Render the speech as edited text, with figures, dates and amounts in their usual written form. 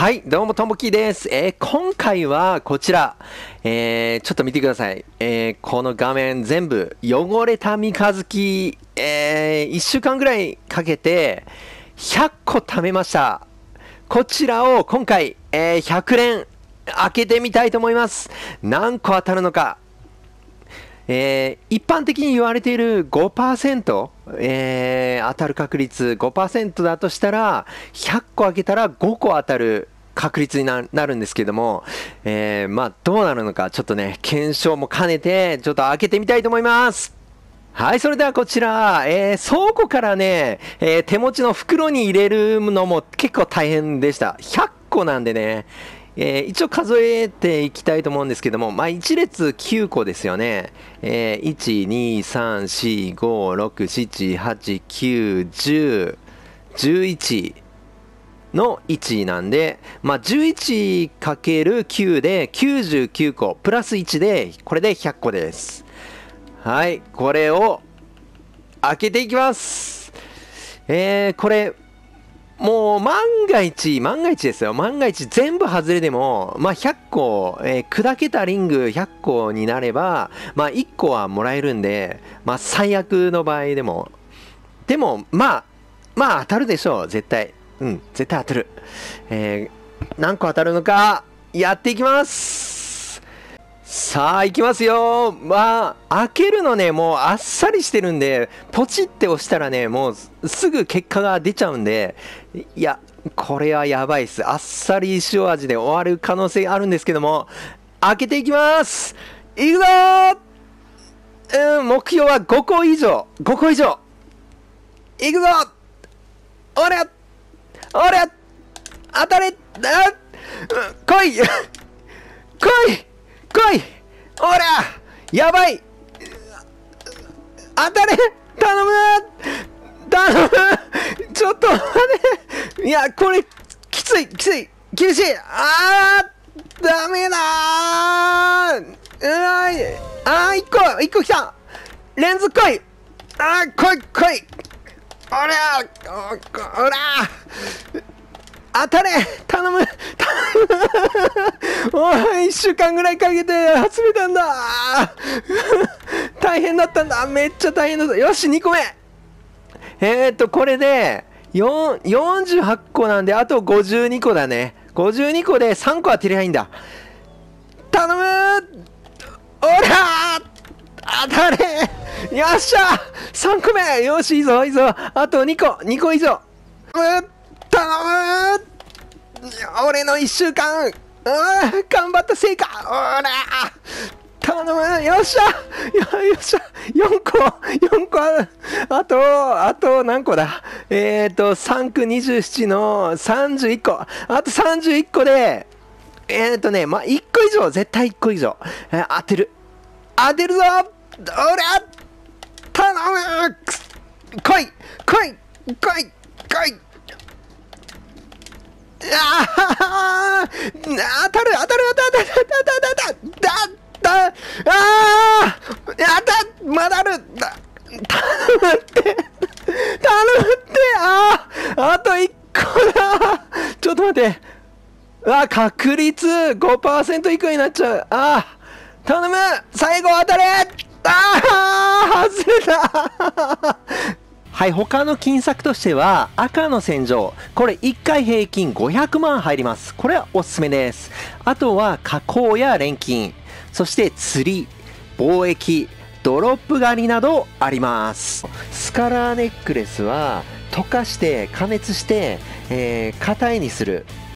はい、どうもともきです。今回はこちら、ちょっと見てください。この画面全部汚れた三日月、1週間ぐらいかけて100個貯めました。こちらを今回、100連開けてみたいと思います。何個当たるのか。一般的に言われている 5%、当たる確率 5% だとしたら、100個開けたら5個当たる確率になるんですけども、まあどうなるのかちょっとね、検証も兼ねてちょっと開けてみたいと思います。はい、それではこちら、倉庫からね、手持ちの袋に入れるのも結構大変でした。100個なんでね、一応数えていきたいと思うんですけども、まあ、1列9個ですよね。1、2、3、4、5、6、7、8、9、10、11の1なんで、まあ、11×9 で99個、プラス1で、これで100個です。はい、これを開けていきます。これ、もう万が一ですよ。万が一全部外れでも、まあ、100個、砕けたリング100個になれば、まあ、1個はもらえるんで、まあ、最悪の場合でも、まあ、当たるでしょう。絶対。うん、絶対当たる。何個当たるのか、やっていきます。さあ、いきますよ。まあ、開けるのね、もうあっさりしてるんで、ポチって押したらね、もうすぐ結果が出ちゃうんで、いや、これはやばいっす。あっさり塩味で終わる可能性あるんですけども、開けていきます。いくぞー。目標は5個以上。5個以上。いくぞおりゃおりゃ当たれ来い来い来いおりゃやばい当たれ頼む頼むちょっと待っていや、これ、きつい厳しいダメだ1個来た連続来い来いおりゃ当たれ頼むおい、1週間ぐらいかけて集めたんだ大変だったんだめっちゃ大変だったよし、2個目これで48個なんで、あと52個だね。52個で3個当てりゃいいんだ。頼むおら当たれよっしゃ3個目よし、いいぞあと2個以上頼む俺の1週間頑張った成果おら頼むよっしゃ4個あと何個だ3区27の31個あと31個でまあ、1個以上絶対1個以上、当てるぞおら頼む来い当たるまだある頼むってあと1個だちょっと待って確率 5% 以下になっちゃう頼む最後当たれ外れたはい、他の金策としては、赤の戦場。これ1回平均500万入ります。これはおすすめです。あとは、加工や錬金。そして釣り、貿易、ドロップ狩りなどあります。スカラーネックレスは、溶かして加熱して、硬いにする。